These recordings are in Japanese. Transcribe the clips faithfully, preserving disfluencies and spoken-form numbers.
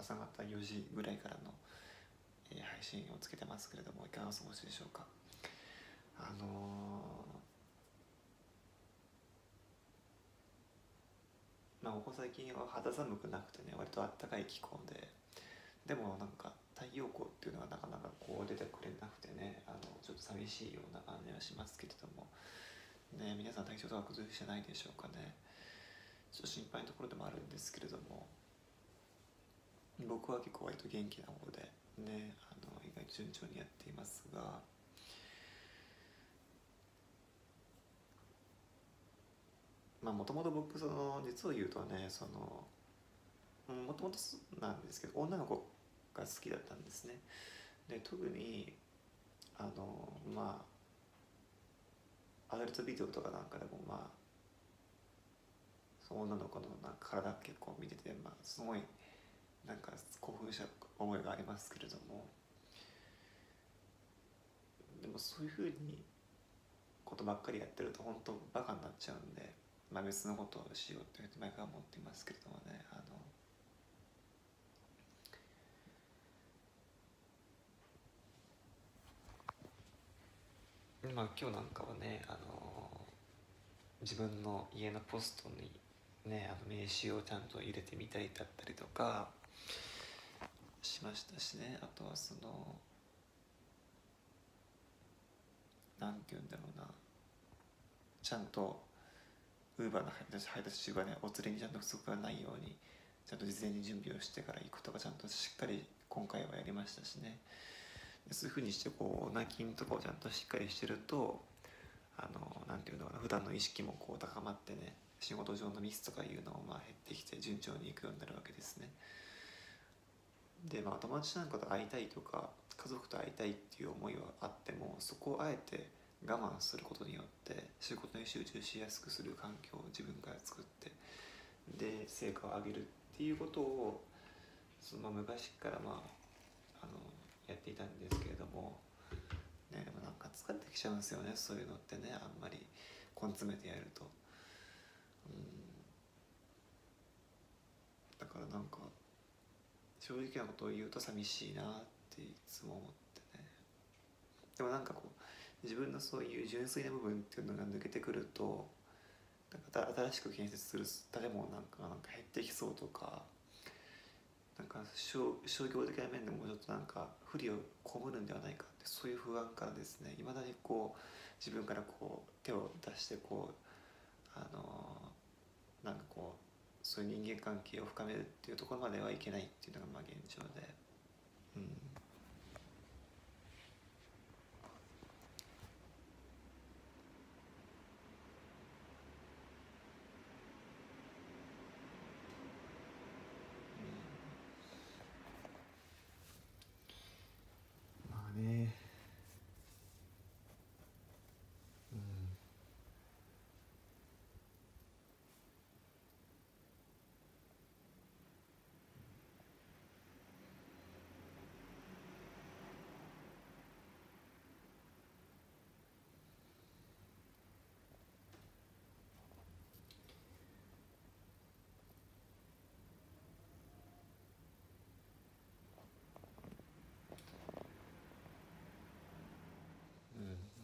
朝方よじぐらいからの、えー、配信をつけてますけれども、いかがお過ごしでしょうか。あのー、まあここ最近は肌寒くなくてね、割と暖かい気候で、でもなんか太陽光っていうのがなかなかこう出てくれなくてね、あのちょっと寂しいような感じはしますけれどもね。皆さん体調とか崩してないでしょうかね。ちょっと心配なところでもあるんですけれども、僕は結構割と元気な方でね、あの意外と順調にやっていますが、まあもともと僕その実を言うとね、そのもともとなんですけど女の子が好きだったんですね。で特にあのまあアダルトビデオとかなんかでもまあその女の子のなんか体結構見てて、まあすごいなんか興奮した思いがありますけれども、でもそういうふうにことばっかりやってると本当バカになっちゃうんで、まあ、別のことをしようって毎回思っていますけれどもね。あのまあ今日なんかはね、あの自分の家のポストにね、あの名刺をちゃんと入れてみたりだったりとかしましたしね。あとはそのなんて言うんだろうな、ちゃんとウーバーの配達中がね、お連れにちゃんと不足がないようにちゃんと事前に準備をしてから行くとか、ちゃんとしっかり今回はやりましたしね。そういうふうにしてこう納金とかをちゃんとしっかりしてると、あのなんていうのかな、普段の意識もこう高まってね、仕事上のミスとかいうのもまあ減ってきて順調にいくようになるわけですね。でまあ友達なんかと会いたいとか家族と会いたいっていう思いはあっても、そこをあえて我慢することによって仕事に集中しやすくする環境を自分から作って、で成果を上げるっていうことをその昔からまああのやっていたんですけれどもね。でもなんか疲れてきちゃうんですよね、そういうのってね、あんまり根詰めてやると。うんだからなんか正直なことを言うと寂しいなっていつも思ってね。でもなんかこう自分のそういう純粋な部分っていうのが抜けてくると、なんか新しく建設する建物なんかがなんか減ってきそうとか、なんか商商業的な面でもちょっとなんか不利を被るんではないかって、そういう不安からですね、いまだにこう自分からこう手を出してこうあのなんかこうそういう人間関係を深めるっていうところまではいけないっていうのがまあ現状で、うんまあね、うんうん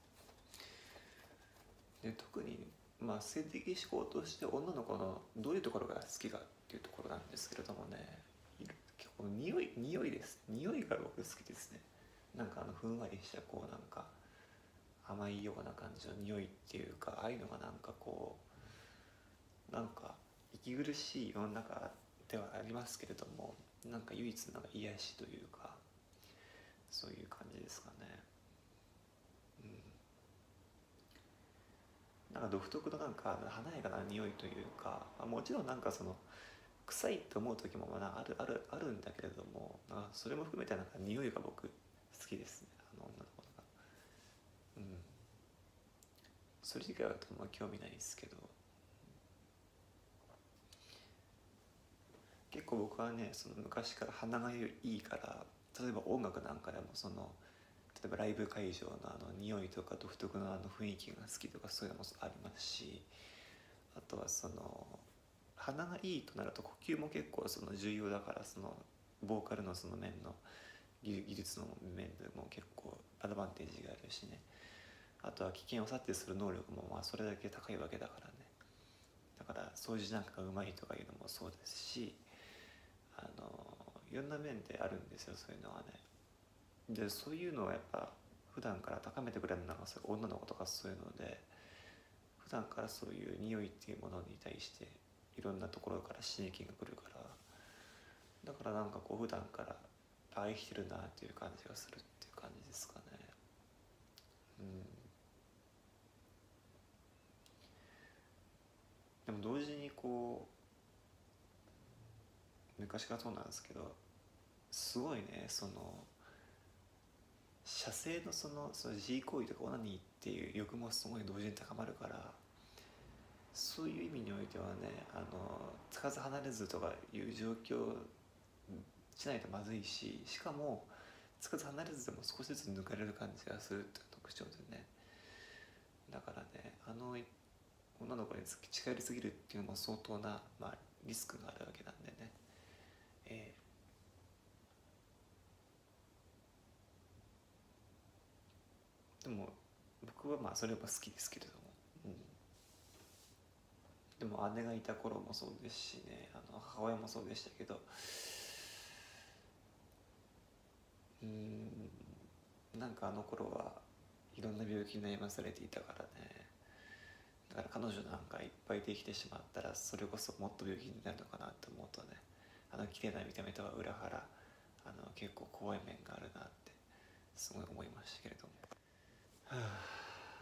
で特にまあ性的指向として女の子のどういうところが好きかっていうところなんですけれどもね、結構匂い匂いです匂いが僕好きですね。なんかあのふんわりしたこうなんか甘いような感じの匂いっていうか、ああいうのがなんかこうなんか息苦しい世の中ではありますけれども、なんか唯一なんか癒しというか、そういう感じですかね。なんか独特のなんか華やかな匂いというか、もちろんなんかその臭いと思う時もまああるあるあるんだけれども、なんかそれも含めてなんか匂いが僕好きですね、あの女の子とか。うんそれ以外はとまあ興味ないですけど、結構僕はねその昔から鼻がいいから、例えば音楽なんかでもその例えばライブ会場のあの匂いとか独特のあの雰囲気が好きとか、そういうのもありますし、あとはその鼻がいいとなると呼吸も結構その重要だから、そのボーカルのその面の技術の面でも結構アドバンテージがあるしね。あとは危険を察知する能力もまあそれだけ高いわけだからね。だから掃除なんかがうまいとかいうのもそうですし、あのいろんな面であるんですよ、そういうのはね。でそういうのをやっぱ普段から高めてくれるのがそういう女の子とかそういうので、普段からそういう匂いっていうものに対していろんなところから刺激が来るから、だからなんかこう普段からあ生きてるなっていう感じがするっていう感じですかね。うん、でも同時にこう昔からそうなんですけど、すごいね、その射精のそのその G 行為とかオナニーっていう欲もすごい同時に高まるから、そういう意味においてはね、あのつかず離れずとかいう状況しないとまずいし、しかもつかず離れずでも少しずつ抜かれる感じがするっていう特徴でね。だからね、あの女の子に近寄りすぎるっていうのも相当な、まあ、リスクがあるわけなんでね。えー、でも僕はまあそれは好きですけれども、うん、でも姉がいた頃もそうですしね、あの母親もそうでしたけど、うーんなんかあの頃はいろんな病気に悩まされていたからね。だから彼女なんかいっぱいできてしまったら、それこそもっと病気になるのかなって思うとね、あの綺麗な見た目とは裏腹、あの結構怖い面があるなってすごい思いましたけれども、はあ、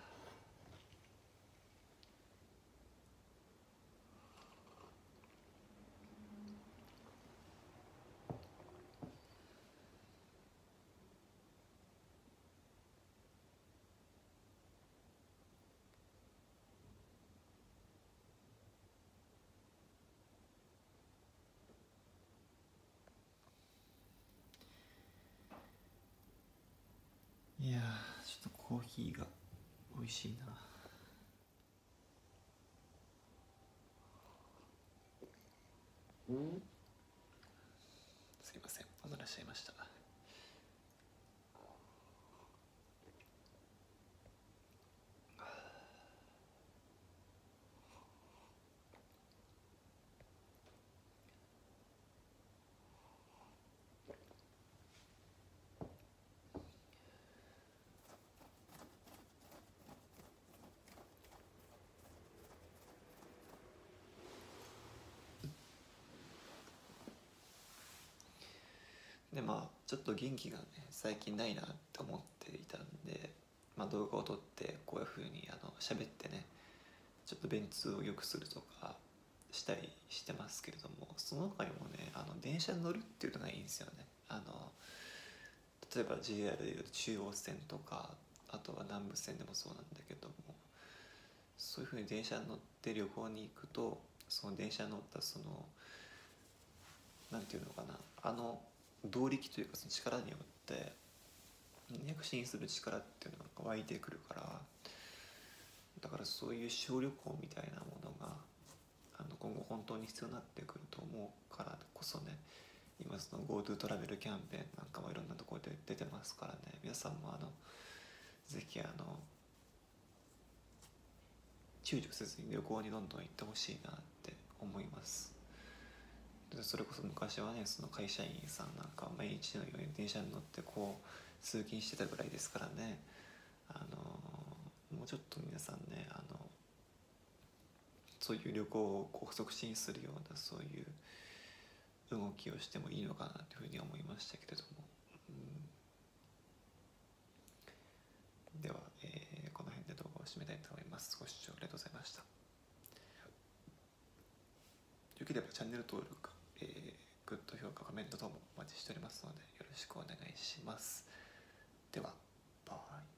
いやー、ちょっとコーヒーが美味しいな。うん、すいません、おならしちゃいました。でまあちょっと元気がね最近ないなって思っていたんで、まあ、動画を撮ってこういうふうにあの喋ってね、ちょっと便通を良くするとかしたりしてますけれども、その他にもね、あの電車に乗るっていうのがいいんですよね。あの例えば ジェイアール でいうと中央線とか、あとは南武線でもそうなんだけども、そういうふうに電車に乗って旅行に行くと、その電車に乗ったそのなんていうのかな、あの動力というかその力によって躍進する力っていうのが湧いてくるから、だからそういう小旅行みたいなものがあの今後本当に必要になってくると思うからこそね、今その GoTo トラベルキャンペーンなんかもいろんなところで出てますからね、皆さんもあのぜひあの躊躇せずに旅行にどんどん行ってほしいなって思います。でそれこそ昔はね、その会社員さんなんか毎日のように電車に乗ってこう通勤してたぐらいですからね、あのもうちょっと皆さんね、あのそういう旅行をこう促進するようなそういう動きをしてもいいのかなというふうに思いましたけれども、うん、では、えーこの辺で動画を締めたいと思います。ご視聴ありがとうございました。よければチャンネル登録、えー、グッド評価、コメント等もお待ちしておりますのでよろしくお願いします。では、バイ。